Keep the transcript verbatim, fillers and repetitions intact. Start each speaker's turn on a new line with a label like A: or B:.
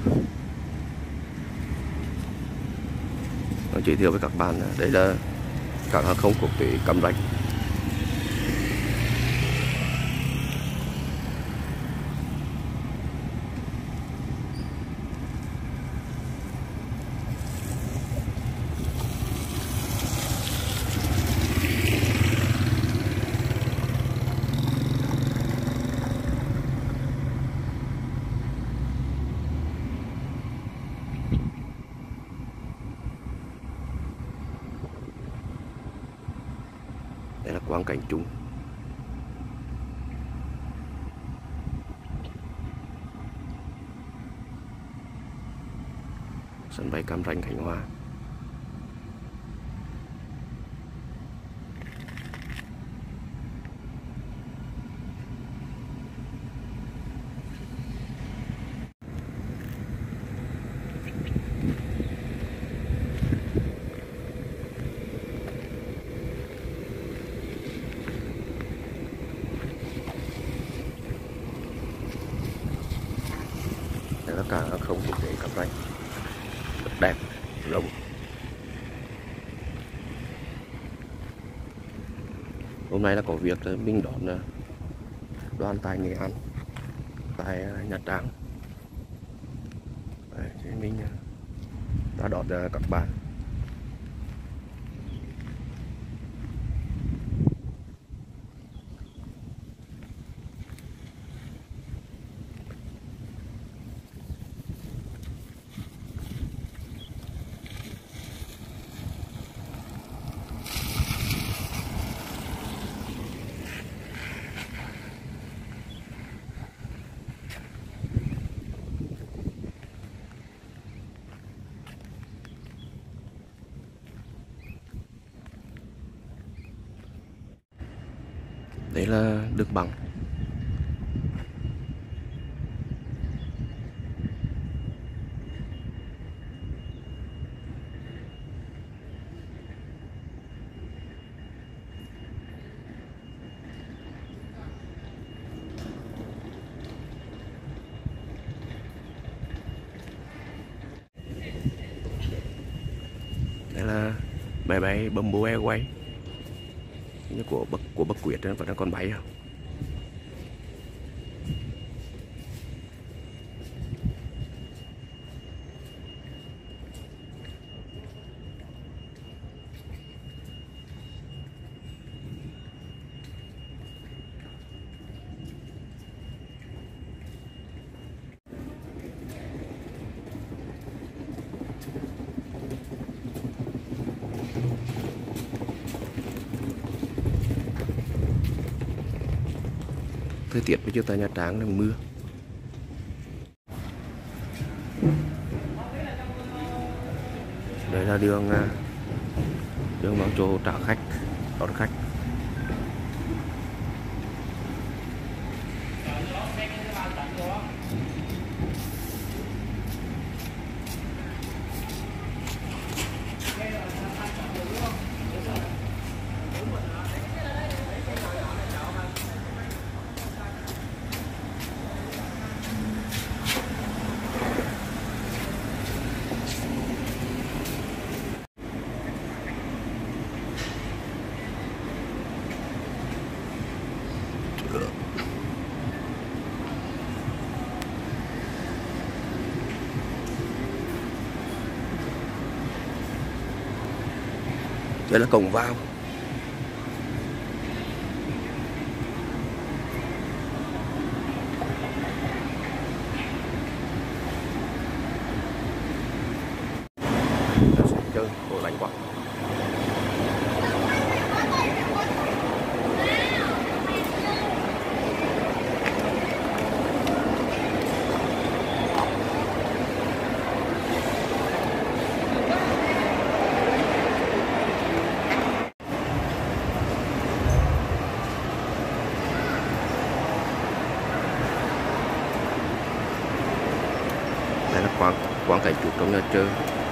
A: Giới thiệu với các bạn đây là cảng hàng không quốc tế Cam Ranh. Đây là quang cảnh chung. Sân bay Cam Ranh, Khánh Hòa. Đây là cảng hàng không quốc tế Cam Ranh, rất đẹp, rộng. Hôm nay là có việc mình đón đoàn tại Nghệ An, tại Nha Trang. Đấy, thì mình đã đón các bạn. Đấy là đường bằng. Đây là máy bay Bamboo Airways như của Bắc của Bắc Quyết vẫn đang còn bay không? Thời tiết bây giờ tại Nha Trang là mưa. Đây là đường đường vào chỗ trả khách, đón khách. Đây là cổng vào. Sẽ chơi đồ lạnh quá. Đây là quang quang cảnh chủ trong nhà chơi.